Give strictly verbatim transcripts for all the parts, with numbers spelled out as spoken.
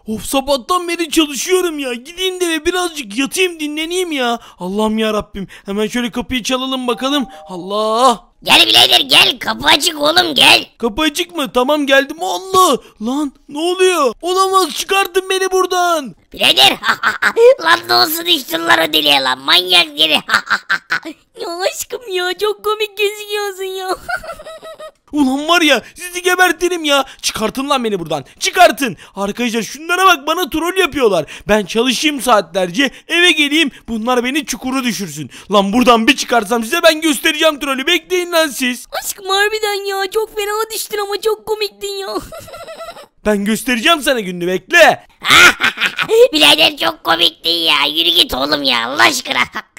Of, sabahtan beri çalışıyorum ya. Gideyim de ve birazcık yatayım, dinleneyim ya. Allah'ım ya Rabbim. Hemen şöyle kapıyı çalalım bakalım. Allah. Gel birader gel, kapı açık oğlum, gel. Kapı açık mı? Tamam, geldim. Allah. Lan ne oluyor? Olamaz, çıkartın beni buradan. Birader lan ne olsun iştirler o deliye lan, manyak deli. Ya aşkım ya, çok komik gözüküyorsun ya. Ulan var ya, sizi gebertirim ya. Çıkartın lan beni buradan. Çıkartın. Arkadaşlar şunlara bak, bana troll yapıyorlar. Ben çalışayım saatlerce, eve geleyim, bunlar beni çukura düşürsün. Lan buradan bir çıkarsam size ben göstereceğim trolü. Bekleyin lan siz. Aşkım harbiden ya, çok fena düştün ama çok komiktin ya. Ben göstereceğim sana gününü, bekle. Birader çok komiktin ya, yürü git oğlum ya Allah aşkına.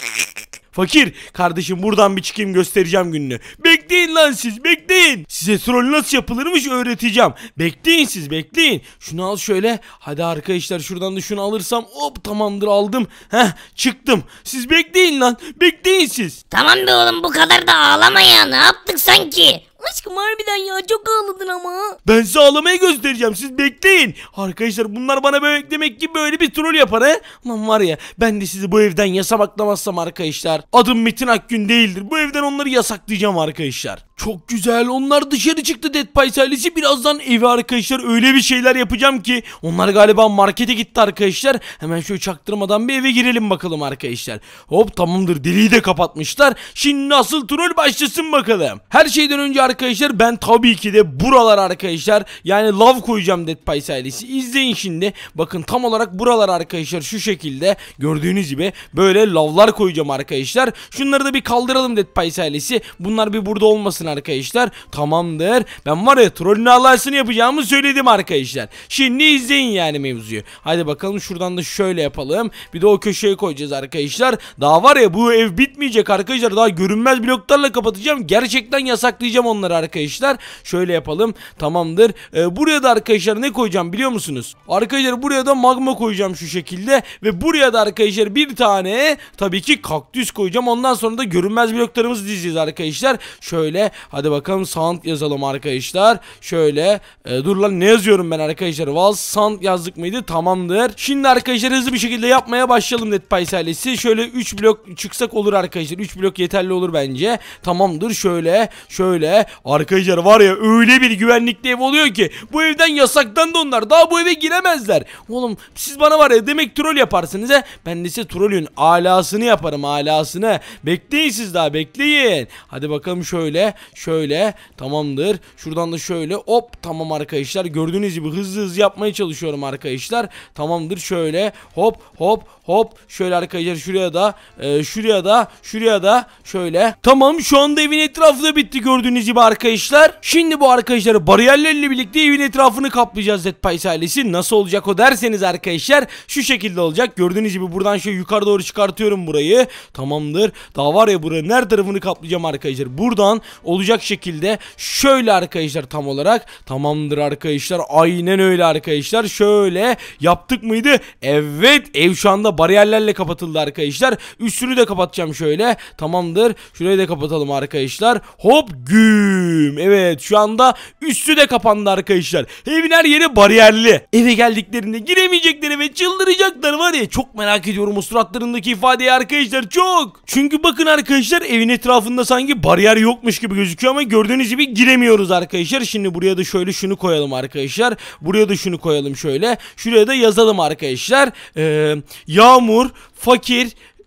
Fakir kardeşim, buradan bir çıkayım, göstereceğim gününü. Bekleyin lan siz, bekleyin. Size troll nasıl yapılırmış öğreteceğim. Bekleyin siz, bekleyin. Şunu al şöyle. Hadi arkadaşlar, şuradan da şunu alırsam hop, tamamdır, aldım. Heh, çıktım. Siz bekleyin lan, bekleyin siz. Tamam be oğlum, bu kadar da ağlama ya, ne yaptık sanki? Aşkım harbiden ya, çok ağladın ama. Ben size ağlamayı göstereceğim, siz bekleyin. Arkadaşlar bunlar bana böyle demek ki böyle bir troll yapar he. Lan var ya, ben de sizi bu evden yasaklamazsam arkadaşlar, adım Metin Akgün değildir. Bu evden onları yasaklayacağım arkadaşlar. Çok güzel, onlar dışarı çıktı Dead Pies ailesi. Birazdan evi arkadaşlar öyle bir şeyler yapacağım ki. Onlar galiba markete gitti arkadaşlar. Hemen şöyle çaktırmadan bir eve girelim bakalım arkadaşlar. Hop, tamamdır, deliği de kapatmışlar. Şimdi asıl troll başlasın bakalım. Her şeyden önce arkadaşlar ben tabii ki de buralar arkadaşlar, yani lav koyacağım Dead Pies ailesi. İzleyin şimdi. Bakın tam olarak buralar arkadaşlar şu şekilde. Gördüğünüz gibi böyle lavlar koyacağım arkadaşlar. Şunları da bir kaldıralım Dead Pies ailesi. Bunlar bir burada olmasın arkadaşlar. Tamamdır. Ben var ya, trollün Allah'sını yapacağımı söyledim arkadaşlar. Şimdi izleyin yani mevzuyu. Hadi bakalım, şuradan da şöyle yapalım. Bir de o köşeye koyacağız arkadaşlar. Daha var ya, bu ev bitmeyecek arkadaşlar. Daha görünmez bloklarla kapatacağım. Gerçekten yasaklayacağım onları arkadaşlar. Şöyle yapalım. Tamamdır. Ee, buraya da arkadaşlar ne koyacağım biliyor musunuz? Arkadaşlar buraya da magma koyacağım şu şekilde. Ve buraya da arkadaşlar bir tane tabii ki kaktüs koyacağım. Ondan sonra da görünmez bloklarımızı dizeceğiz arkadaşlar. Şöyle. Hadi bakalım, sound yazalım arkadaşlar. Şöyle. E, dur lan, ne yazıyorum ben arkadaşlar? Wall sound yazdık mıydı? Tamamdır. Şimdi arkadaşlar hızlı bir şekilde yapmaya başlayalım Dead Pies ailesi. Şöyle üç blok çıksak olur arkadaşlar. üç blok yeterli olur bence. Tamamdır. Şöyle. Şöyle. Arkadaşlar var ya, öyle bir güvenlikli ev oluyor ki bu evden yasaklandı onlar. Daha bu eve giremezler. Oğlum siz bana var ya, demek troll yaparsınız he. Ben de size trollün alasını yaparım, alasını. Bekleyin siz, daha bekleyin. Hadi bakalım şöyle. Şöyle. Tamamdır. Şuradan da şöyle. Hop, tamam arkadaşlar. Gördüğünüz gibi hızlı hızlı yapmaya çalışıyorum arkadaşlar. Tamamdır. Şöyle. Hop hop hop. Şöyle arkadaşlar, şuraya da e, şuraya da şuraya da şöyle. Tamam, şu anda evin etrafı da bitti gördüğünüz gibi arkadaşlar. Şimdi bu arkadaşlar bariyerlerle birlikte evin etrafını kaplayacağız Dead Pies ailesi. Nasıl olacak o derseniz arkadaşlar, şu şekilde olacak. Gördüğünüz gibi buradan şöyle yukarı doğru çıkartıyorum burayı. Tamamdır. Daha var ya, buranın her tarafını kaplayacağım arkadaşlar. Buradan olacak şekilde şöyle arkadaşlar, tam olarak. Tamamdır arkadaşlar. Aynen öyle arkadaşlar. Şöyle yaptık mıydı? Evet, ev şu anda bariyerlerle kapatıldı arkadaşlar. Üstünü de kapatacağım şöyle. Tamamdır. Şurayı da kapatalım arkadaşlar. Hop güm. Evet, şu anda üstü de kapandı arkadaşlar. Evin her yeri bariyerli. Eve geldiklerinde giremeyecekleri ve çıldıracaklar var ya. Çok merak ediyorum o suratlarındaki ifadeyi arkadaşlar, çok. Çünkü bakın arkadaşlar, evin etrafında sanki bariyer yokmuş gibi gözüküyor ama gördüğünüz gibi giremiyoruz arkadaşlar. Şimdi buraya da şöyle şunu koyalım arkadaşlar. Buraya da şunu koyalım şöyle. Şuraya da yazalım arkadaşlar. Ee, Yağmur, fakir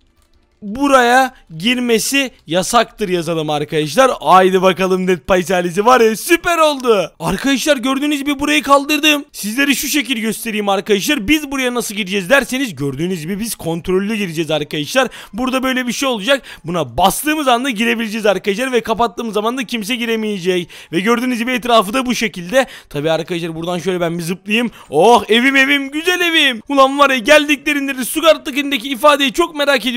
buraya girmesi yasaktır yazalım arkadaşlar. Haydi bakalım, Dead Pies ailesi var ya, süper oldu. Arkadaşlar gördüğünüz gibi burayı kaldırdım. Sizlere şu şekil göstereyim arkadaşlar. Biz buraya nasıl gireceğiz derseniz, gördüğünüz gibi biz kontrollü gireceğiz arkadaşlar. Burada böyle bir şey olacak. Buna bastığımız anda girebileceğiz arkadaşlar ve kapattığımız zaman da kimse giremeyecek. Ve gördüğünüz gibi etrafı da bu şekilde. Tabi arkadaşlar buradan şöyle ben bir zıplayayım. Oh, evim evim, güzel evim. Ulan var ya, geldiklerinde de Stuttgart'takindeki ifadeyi çok merak ediyorum arkadaşlar.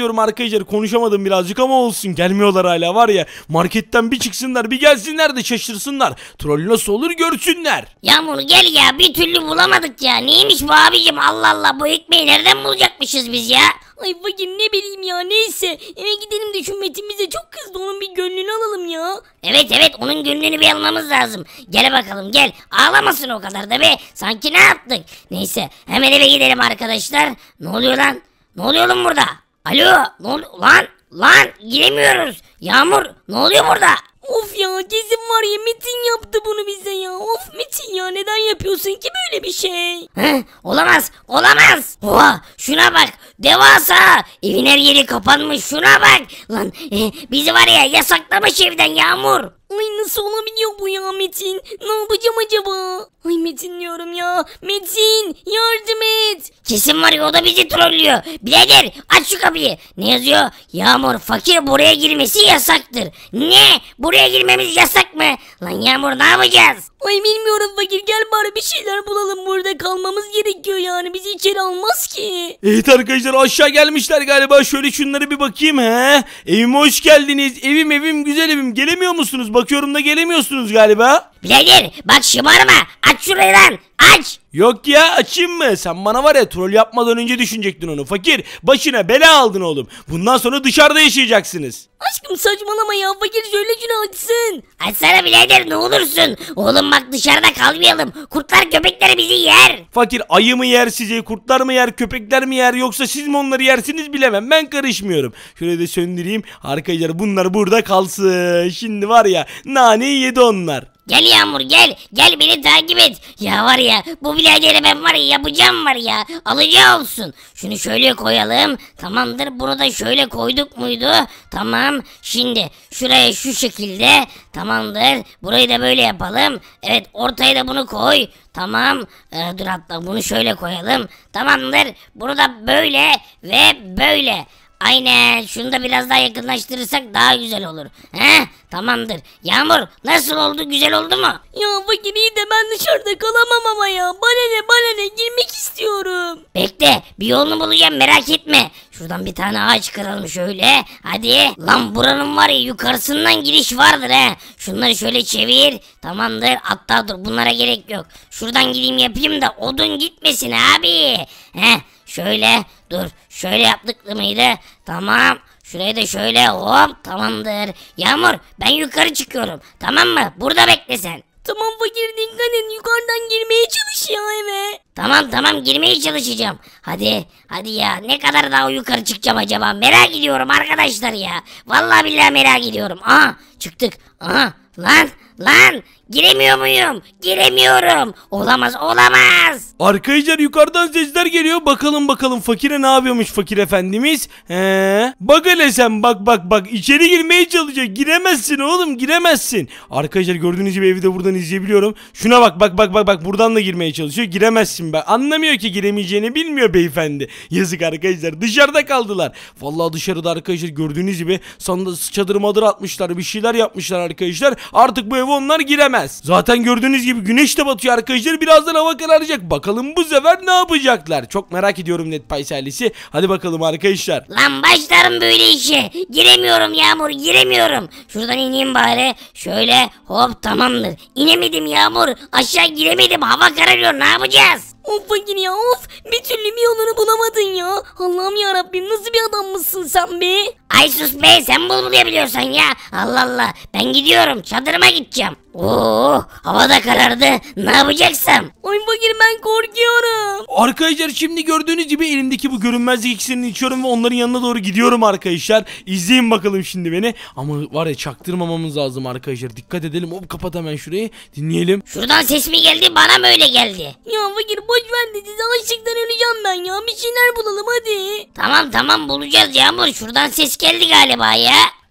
arkadaşlar, konuşamadım birazcık ama olsun, gelmiyorlar hala var ya. Marketten bir çıksınlar, bir gelsinler de şaşırsınlar. Troll nasıl olur görsünler. Yağmur gel ya, bir türlü bulamadık ya. Neymiş bu abicim, Allah Allah, bu ekmeği nereden bulacakmışız biz ya? Ay fakir ne bileyim ya, neyse eve gidelim de şu Metin bize çok kızdı, onun bir gönlünü alalım ya. Evet evet, onun gönlünü bir almamız lazım. Gel bakalım gel, ağlamasın o kadar da be, sanki ne yaptık. Neyse hemen eve gidelim arkadaşlar. Ne oluyor lan, ne oluyor lan burada? Alo, ne oluyor lan? Lan giremiyoruz. Yağmur ne oluyor burada? Of ya, kesin var ya Metin yaptı bunu bize ya. Of Metin ya, neden yapıyorsun ki böyle bir şey? Heh, olamaz olamaz. Oha şuna bak, devasa. Evin her yeri kapanmış, şuna bak. Lan e, bizi var ya yasaklamış evden Yağmur. Ay nasıl olabiliyor bu ya Metin? Ne yapacağım acaba? Ay Metin diyorum ya. Metin yardım et. Kesin var ya, o da bizi trollüyor. Birader aç şu kapıyı. Ne yazıyor? Yağmur fakir buraya girmesi yasaktır. Ne? Buraya girmemiz yasak mı? Lan Yağmur ne yapacağız? Ay bilmiyorum fakir, gel bari bir şeyler bulalım, burada kalmamız gerekiyor yani, bizi içeri almaz ki. Evet arkadaşlar, aşağı gelmişler galiba. Şöyle şunlara bir bakayım he. Evime hoş geldiniz. Evim evim güzel evim. Gelemiyor musunuz? Bakıyorum da gelemiyorsunuz galiba. Birader bak şımarma, aç şurayı lan, aç. Yok ya, açayım mı? Sen bana var ya, troll yapmadan önce düşünecektin onu. Fakir, başına bela aldın oğlum. Bundan sonra dışarıda yaşayacaksınız. Aşkım saçmalama ya, fakir şöyle şunu açsın. Açsana birader ne olursun. Oğlum bak dışarıda kalmayalım, kurtlar köpekler bizi yer. Fakir, ayı mı yer sizi, kurtlar mı yer, köpekler mi yer, yoksa siz mi onları yersiniz bilemem. Ben karışmıyorum. Şöyle de söndüreyim. Arkadaşlar bunlar burada kalsın. Şimdi var ya, naneyi yedi onlar. Gel Yağmur gel, gel beni takip et. Ya var ya, bu biraderi ben var ya yapacağım var ya, alacağı olsun. Şunu şöyle koyalım, tamamdır. Bunu da şöyle koyduk muydu? Tamam, şimdi şuraya şu şekilde, tamamdır. Burayı da böyle yapalım. Evet, ortaya da bunu koy. Tamam, ee, dur hatta bunu şöyle koyalım. Tamamdır, bunu da böyle ve böyle. Aynen, şunu da biraz daha yakınlaştırırsak daha güzel olur. He, tamamdır. Yağmur nasıl oldu, güzel oldu mu? Ya fakir iyi de ben dışarıda kalamam ama ya. Bana ne bana ne, girmek istiyorum. Bekle, bir yolunu bulacağım, merak etme. Şuradan bir tane ağaç kıralım şöyle. Hadi. Lan buranın var ya, yukarısından giriş vardır he. Şunları şöyle çevir. Tamamdır. Hatta dur, bunlara gerek yok. Şuradan gideyim yapayım da odun gitmesin abi. He. Şöyle dur, şöyle yaptık mıydı? Tamam, şurayı da şöyle hop, tamamdır. Yağmur ben yukarı çıkıyorum, tamam mı? Burada bekle sen. Tamam fakir, dikkat et, yukarıdan girmeye çalış ya eve. Tamam tamam, girmeye çalışacağım. Hadi hadi ya, ne kadar daha yukarı çıkacağım acaba, merak ediyorum arkadaşlar ya. Vallahi billahi merak ediyorum. Aha çıktık, aha lan lan. Giremiyor muyum? Giremiyorum. Olamaz olamaz. Arkadaşlar yukarıdan sesler geliyor. Bakalım bakalım fakire ne yapıyormuş fakir efendimiz. He. Bak hele sen, bak bak bak. İçeri girmeye çalışıyor. Giremezsin oğlum, giremezsin. Arkadaşlar gördüğünüz gibi evi de buradan izleyebiliyorum. Şuna bak bak bak bak bak. Buradan da girmeye çalışıyor. Giremezsin be. Anlamıyor ki, giremeyeceğini bilmiyor beyefendi. Yazık arkadaşlar. Dışarıda kaldılar. Vallahi dışarıda arkadaşlar gördüğünüz gibi sandığı çadır madır atmışlar. Bir şeyler yapmışlar arkadaşlar. Artık bu eve onlar giremez. Zaten gördüğünüz gibi güneş de batıyor arkadaşlar. Birazdan hava kararacak. Bakalım bu sefer ne yapacaklar? Çok merak ediyorum NetPies ailesi. Hadi bakalım arkadaşlar. Lan başlarım böyle işe. Giremiyorum Yağmur, giremiyorum. Şuradan ineyim bari. Şöyle hop, tamamdır. İnemedim Yağmur. Aşağı giremedim. Hava kararıyor. Ne yapacağız? Of fakir ya of. Bir türlü bir yolunu bulamadın ya. Allah'ım yarabbim, nasıl bir adam mısın sen be? Ay sus be, sen bulmayabiliyorsan ya. Allah Allah, ben gidiyorum, çadırıma gideceğim. Oo, hava da karardı. Ne yapacaksam? Ay fakir ben korkuyorum. Arkadaşlar şimdi gördüğünüz gibi elimdeki bu görünmezlik iksirini içiyorum ve onların yanına doğru gidiyorum arkadaşlar. İzleyin bakalım şimdi beni. Ama var ya, çaktırmamamız lazım arkadaşlar. Dikkat edelim. Hop, kapat hemen şurayı. Dinleyelim. Şuradan ses mi geldi, bana mı öyle geldi? Ya fakir boş ver de, size açlıktan öleceğim ben ya. Bir şeyler bulalım hadi. Tamam tamam, bulacağız Yağmur. Şuradan ses geldi galiba ya.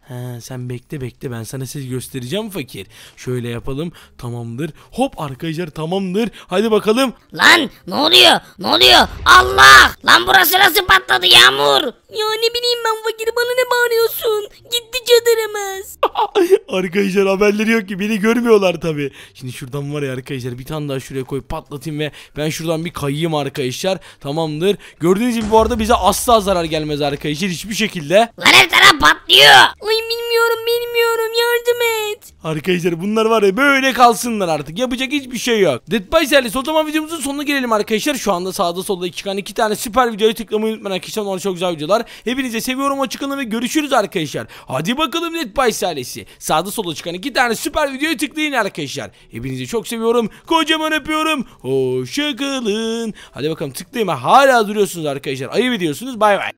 He, sen bekle bekle, ben sana siz göstereceğim fakir. Şöyle yapalım, tamamdır. Hop arkadaşlar, tamamdır. Hadi bakalım. Lan ne oluyor? Ne oluyor? Allah! Lan burası nasıl patladı Yağmur? Ya ne bileyim ben fakir, bana ne bağırıyorsun? Gitti çadırımız. Arkadaşlar haberleri yok ki, beni görmüyorlar tabi. Şimdi şuradan var ya arkadaşlar, bir tane daha şuraya koyup patlatayım ve ben şuradan bir kayayım arkadaşlar. Tamamdır. Gördüğünüz gibi bu arada bize asla zarar gelmez arkadaşlar, hiçbir şekilde. Lan her taraf patlıyor. Ay bilmiyorum bilmiyorum, yardım et. Arkadaşlar bunlar var ya, böyle kalsınlar artık, yapacak hiçbir şey yok. Dead by Silence'le o zaman videomuzun sonuna gelelim arkadaşlar. Şu anda sağda solda çıkan iki tane süper videoyu tıklamayı unutmayın arkadaşlar, onlar çok güzel videolar. Hepinize seviyorum, açıklanın ve görüşürüz arkadaşlar. Hadi bakalım Dead by Silence'i. Sağda solda çıkan iki tane süper videoyu tıklayın arkadaşlar. Hepinizi çok seviyorum, kocaman öpüyorum. Hoşçakalın. Hadi bakalım tıklayın, hala duruyorsunuz arkadaşlar, ayıp ediyorsunuz, bay bay.